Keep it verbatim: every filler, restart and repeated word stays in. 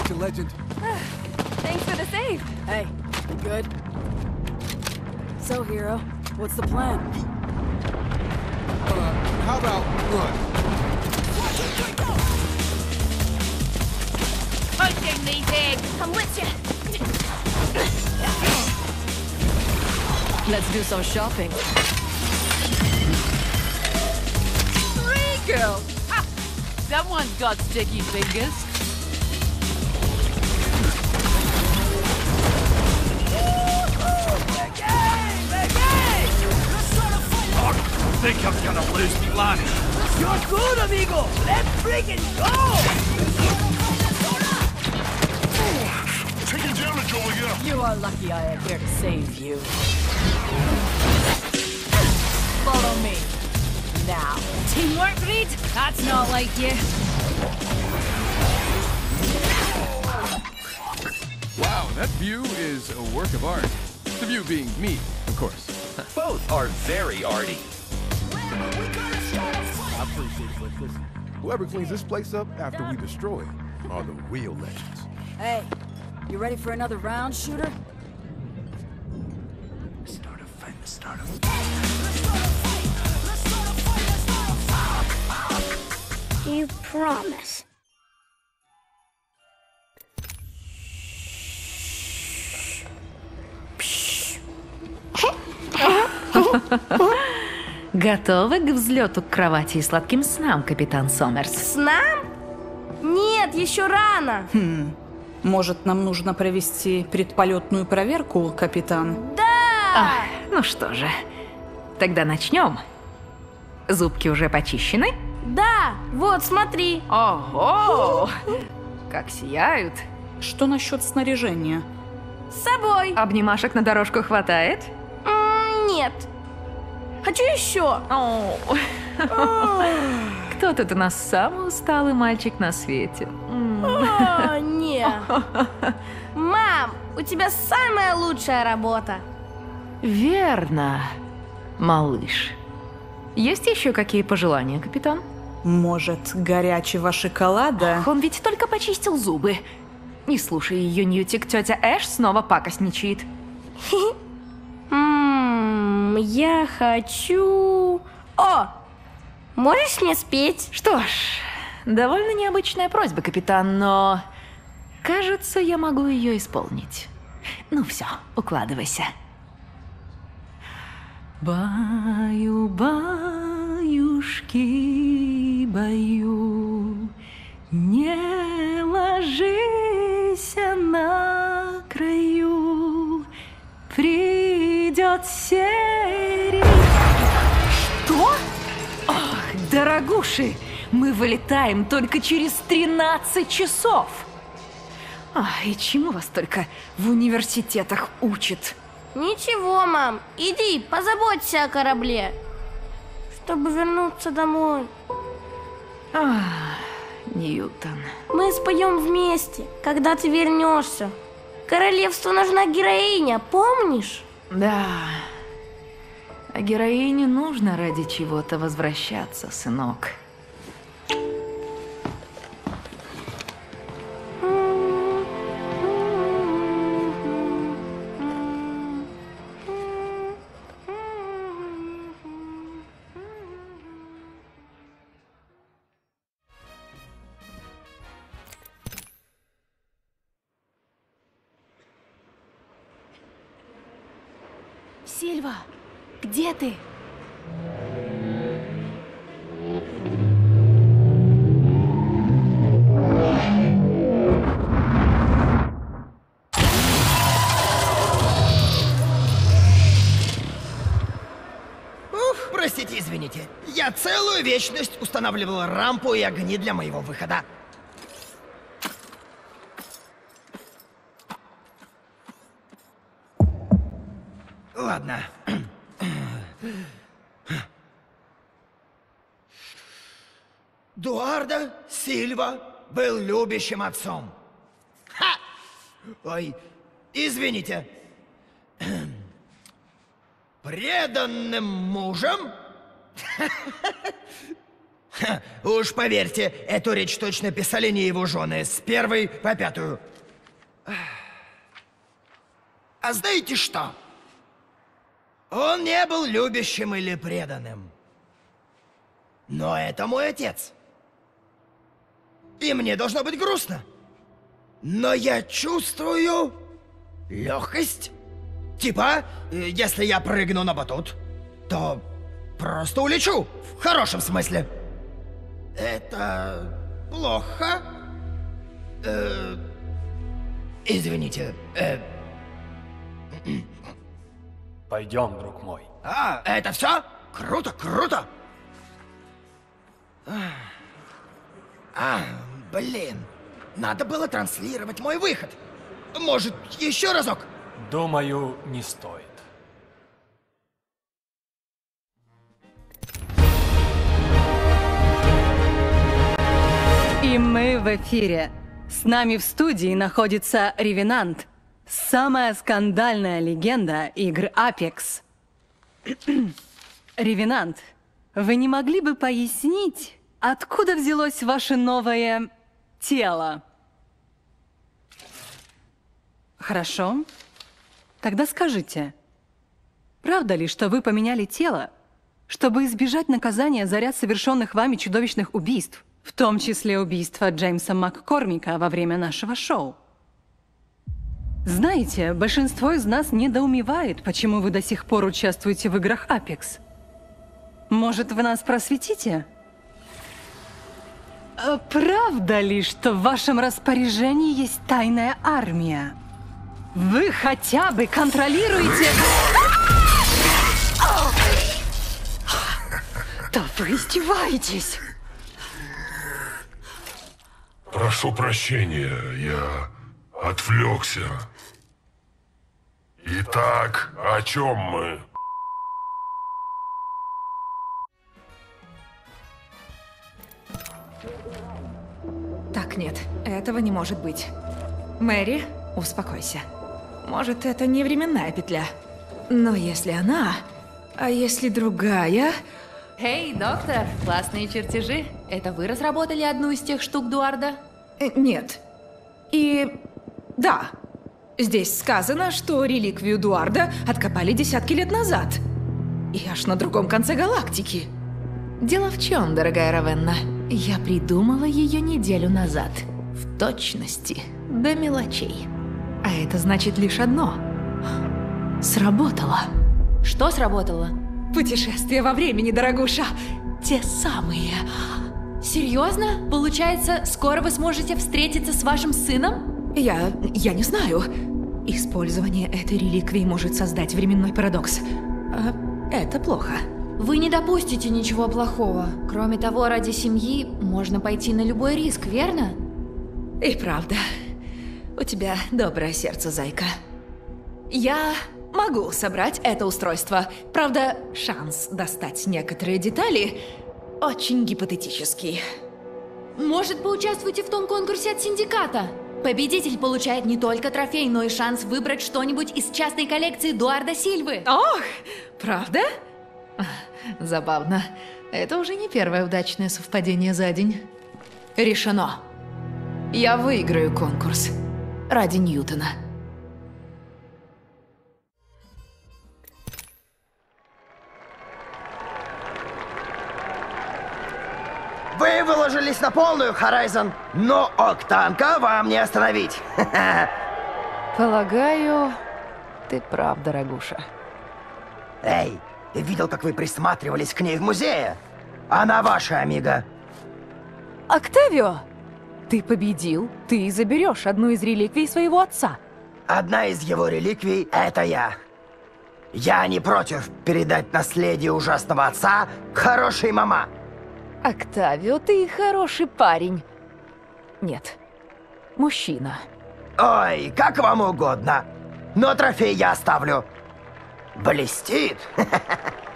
such a legend. Thanks for the save. Hey, you good? So, Hero, what's the plan? Uh, how about run? Hunting these eggs. I'm with you. Let's do some shopping. Three girls. Ha! Someone's got sticky fingers. I think I'm gonna lose me lunch. You're good, amigo! Let's freaking go! Taking damage over here. You are lucky I am here to save you. Follow me. Now. Teamwork, Reed? That's not like you. Wow, that view is a work of art. The view being me, of course. Both are very arty. I appreciate it, but listen, whoever cleans this place up after we destroy it are the real legends. Hey, you ready for another round, shooter? Start a fight, start a fight. You promise? Готовы к взлету к кровати и сладким снам, капитан Сомерс? Снам? Нет, еще рано. Хм. Может, нам нужно провести предполетную проверку, капитан? Да! Ах, ну что же, тогда начнем. Зубки уже почищены? Да, вот, смотри. Ого! Как сияют. Что насчет снаряжения? С собой. Обнимашек на дорожку хватает? М, Нет. Хочу еще. О, кто тут у нас самый усталый мальчик на свете? М. О, не. Мам, у тебя самая лучшая работа. Верно, малыш. Есть еще какие пожелания, капитан? Может, горячего шоколада? Он ведь только почистил зубы. Не слушай ее, Ньютик, тетя Эш снова пакостничает. Ммм, я хочу... О, можешь мне спеть? Что ж, довольно необычная просьба, капитан, но... Кажется, я могу ее исполнить. Ну все, укладывайся. Баю-баюшки, баю, не ложись на краю, придет серия. Что? Ах, дорогуши, мы вылетаем только через тринадцать часов. Ах, и чему вас только в университетах учат? Ничего, мам, иди, позаботься о корабле, чтобы вернуться домой. Ах, Ньютон. Мы споем вместе, когда ты вернешься. Королевству нужна героиня, помнишь? Да. А героине нужно ради чего-то возвращаться, сынок. Сильва, где ты? Ух, простите, извините. Я целую вечность устанавливал рампу и огни для моего выхода. Ладно. Дуардо Сильва был любящим отцом. Ха! Ой, извините. Преданным мужем? Ха, уж поверьте, эту речь точно писали не его жены, с первой по пятую. А знаете что? Он не был любящим или преданным. Но это мой отец. И мне должно быть грустно. Но я чувствую легкость. Типа, если я прыгну на батут, то просто улечу. В хорошем смысле. Это плохо. Э, извините. Э, Пойдем, друг мой. А, это все? Круто, круто. А, блин. Надо было транслировать мой выход. Может, еще разок? Думаю, не стоит. И мы в эфире. С нами в студии находится Ревенант, самая скандальная легенда игр Apex. Ревенант, вы не могли бы пояснить, откуда взялось ваше новое тело? Хорошо. Тогда скажите, правда ли, что вы поменяли тело, чтобы избежать наказания за ряд совершенных вами чудовищных убийств, в том числе убийства Джеймса МакКормика во время нашего шоу? Знаете, большинство из нас недоумевает, почему вы до сих пор участвуете в играх Apex. Может, вы нас просветите? А правда ли, что в вашем распоряжении есть тайная армия? Вы хотя бы контролируете... Да вы издеваетесь! Прошу прощения, я отвлекся. Итак, о чем мы? Так, нет, этого не может быть. Мэри, успокойся. Может, это не временная петля. Но если она, а если другая... Эй, доктор, классные чертежи. Это вы разработали одну из тех штук Дуарда? Э, нет. И... да. Здесь сказано, что реликвию Дуарда откопали десятки лет назад. И аж на другом конце галактики. Дело в чем, дорогая Равенна? Я придумала ее неделю назад. В точности, до мелочей. А это значит лишь одно. Сработало. Что сработало? Путешествие во времени, дорогуша. Те самые. Серьезно? Получается, скоро вы сможете встретиться с вашим сыном? Я... я не знаю. Использование этой реликвии может создать временной парадокс. А это плохо. Вы не допустите ничего плохого. Кроме того, ради семьи можно пойти на любой риск, верно? И правда. У тебя доброе сердце, зайка. Я могу собрать это устройство. Правда, шанс достать некоторые детали очень гипотетический. Может, поучаствуйте в том конкурсе от синдиката? Победитель получает не только трофей, но и шанс выбрать что-нибудь из частной коллекции Дуарда Сильвы. Ох, правда? Забавно. Это уже не первое удачное совпадение за день. Решено. Я выиграю конкурс. Ради Ньютона. Вы выложились на полную, Horizon, но Октанка вам не остановить. Полагаю, ты прав, дорогуша. Эй, ты видел, как вы присматривались к ней в музее? Она ваша, амиго. Октавио, ты победил. Ты заберешь одну из реликвий своего отца. Одна из его реликвий — это я. Я не против передать наследие ужасного отца хорошей мама. Октавио, ты хороший парень. Нет, мужчина. Ой, как вам угодно. Но трофей я оставлю. Блестит.